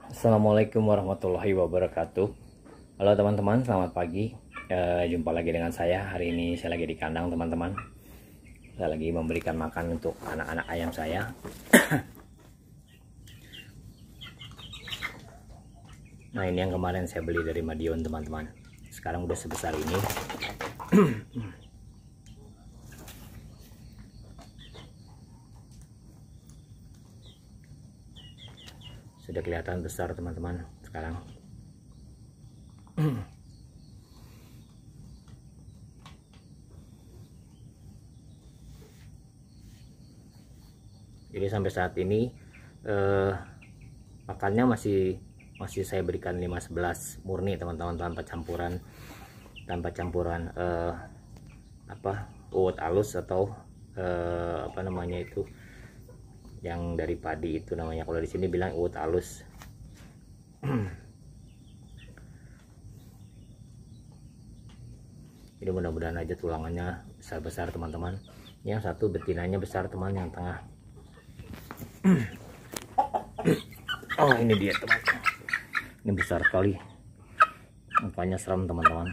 Assalamualaikum warahmatullahi wabarakatuh. Halo teman-teman, selamat pagi. Jumpa lagi dengan saya. Hari ini saya lagi di kandang teman-teman. Saya lagi memberikan makan untuk anak-anak ayam saya. Nah, ini yang kemarin saya beli dari Madiun teman-teman. Sekarang udah sebesar ini. Sudah kelihatan besar teman-teman sekarang. Jadi sampai saat ini pakannya masih saya berikan 5-11 murni teman-teman, tanpa campuran uwet alus atau apa namanya itu, yang dari padi itu namanya, kalau di sini bilang uwet alus. Jadi mudah-mudahan aja tulangannya besar-besar teman-teman. Yang satu betinanya besar teman, yang tengah. Oh, ini dia teman-teman. Ini besar sekali. Mukanya seram teman-teman.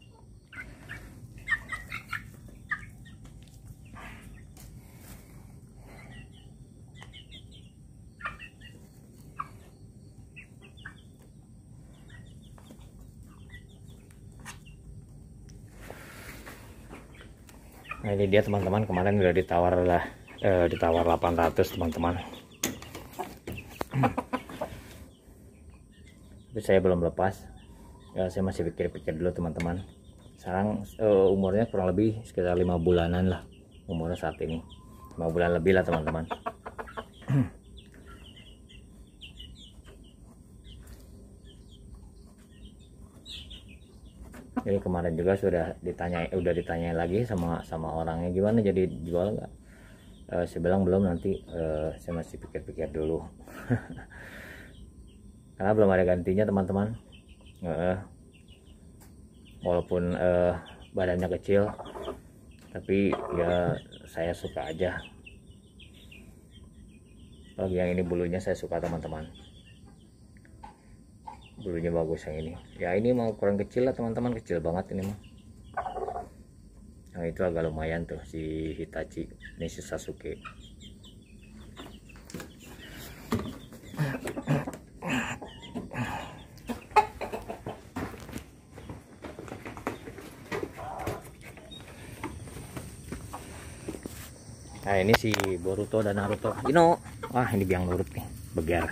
Nah, ini dia teman-teman, kemarin udah ditawar 800 teman-teman. Tapi saya belum lepas ya, saya masih pikir-pikir dulu teman-teman. Sekarang umurnya kurang lebih sekitar 5 bulanan lah umurnya saat ini, 5 bulan lebih lah teman-teman. Jadi kemarin juga sudah ditanya lagi sama orangnya, gimana jadi jual nggak? Saya bilang belum, nanti saya masih pikir-pikir dulu. Karena belum ada gantinya teman-teman. Walaupun badannya kecil, tapi ya saya suka aja. Lagi yang ini bulunya saya suka teman-teman, bulunya bagus yang ini. Ya ini mau kurang kecil lah teman-teman, kecil banget ini mah. Nah itu agak lumayan tuh si Hitachi, ini si Sasuke. Nah ini si Boruto dan Naruto. Wah ini biang nurut nih, begar.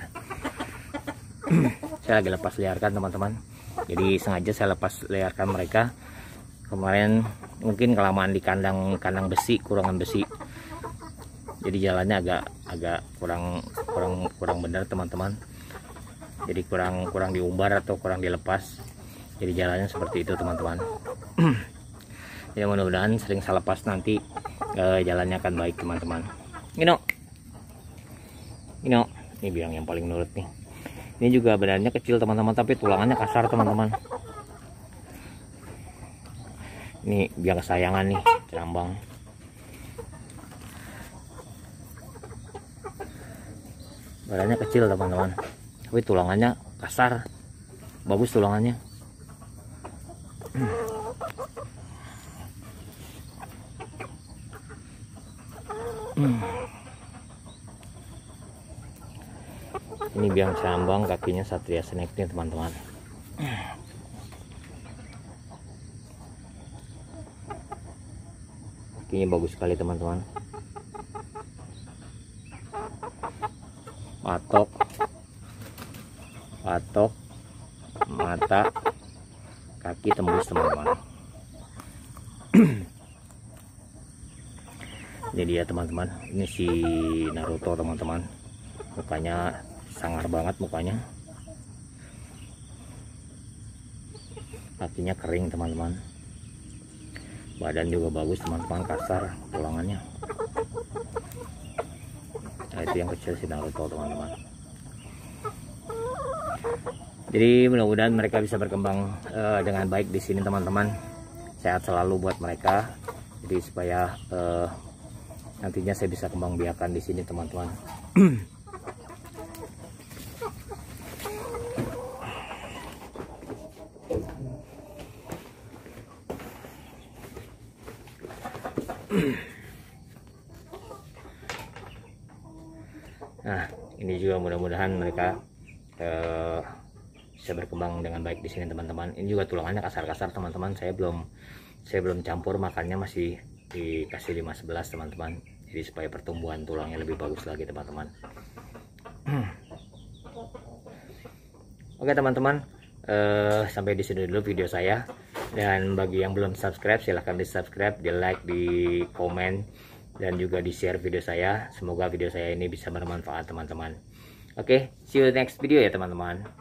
Saya lagi lepas liarkan teman-teman. Jadi sengaja saya lepas liarkan mereka. Kemarin mungkin kelamaan di kandang besi, kurangan besi. Jadi jalannya agak kurang benar teman-teman. Jadi kurang diumbar atau kurang dilepas. Jadi jalannya seperti itu teman-teman. Ya mudah-mudahan sering saya lepas nanti jalannya akan baik teman-teman. Ini biang yang paling nurut nih. Ini juga badannya kecil teman-teman, tapi tulangannya kasar teman-teman. Ini biang kesayangan nih, cerambang. Badannya kecil teman-teman, tapi tulangannya kasar. Bagus tulangannya. Ini biang cerambang, kakinya Satria Snake nih teman-teman. Kakinya bagus sekali teman-teman. Patok, mata, kaki tembus teman-teman. Ini dia teman-teman, ini si Naruto teman-teman. Mukanya sangar banget mukanya. Kakinya kering teman-teman. Badan juga bagus teman-teman, kasar tulangannya. Nah itu yang kecil si Naruto teman-teman. Jadi mudah-mudahan mereka bisa berkembang dengan baik di sini teman-teman. Sehat selalu buat mereka. Jadi supaya nantinya saya bisa kembang biakan di sini teman-teman. Nah, ini juga mudah-mudahan mereka bisa berkembang dengan baik di sini teman-teman. Ini juga tulangannya kasar-kasar teman-teman. Saya belum campur, makannya masih dikasih 5-11 teman-teman. Jadi supaya pertumbuhan tulangnya lebih bagus lagi teman-teman. Oke teman-teman, sampai di sini dulu video saya. Dan bagi yang belum subscribe, silahkan di subscribe, di like, di komen, dan juga di share video saya. Semoga video saya ini bisa bermanfaat teman-teman. Oke, see you next video ya teman-teman.